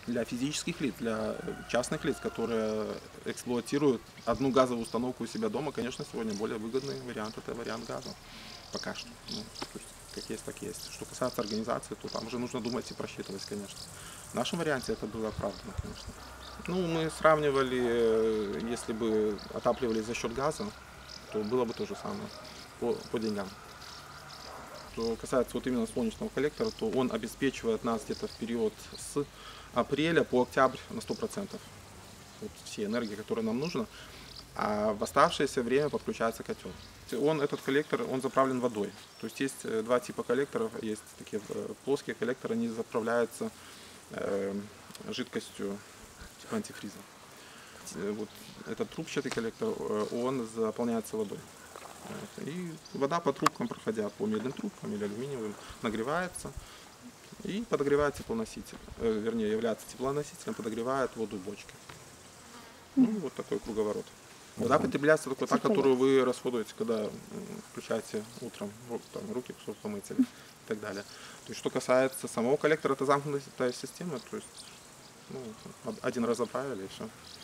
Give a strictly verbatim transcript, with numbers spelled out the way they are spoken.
Для физических лиц, для частных лиц, которые эксплуатируют одну газовую установку у себя дома, конечно, сегодня более выгодный вариант – это вариант газа. Пока что. Ну, то есть, как есть, так есть. Что касается организации, то там уже нужно думать и просчитывать, конечно. В нашем варианте это было оправдано, конечно. Ну, мы сравнивали, если бы отапливали за счет газа, то было бы то же самое по, по деньгам. Что касается вот именно солнечного коллектора, то он обеспечивает нас где-то в период с апреля по октябрь на сто процентов. Вот все энергии, которые нам нужно. А в оставшееся время подключается котел. Он, этот коллектор, он заправлен водой. То есть есть два типа коллекторов. Есть такие плоские коллекторы, они заправляются э, жидкостью типа антифриза. Вот этот трубчатый коллектор, он заполняется водой. И вода по трубкам, проходя по медным трубкам или алюминиевым, нагревается и подогревает теплоноситель. Э, вернее, является теплоносителем, подогревает воду в бочке. Ну, вот такой круговорот. Вода потребляется только та, которую вы расходуете, когда включаете утром, вот, там, руки помыть или и так далее. То есть, что касается самого коллектора, это замкнутая система, то есть ну, один раз заправили и все.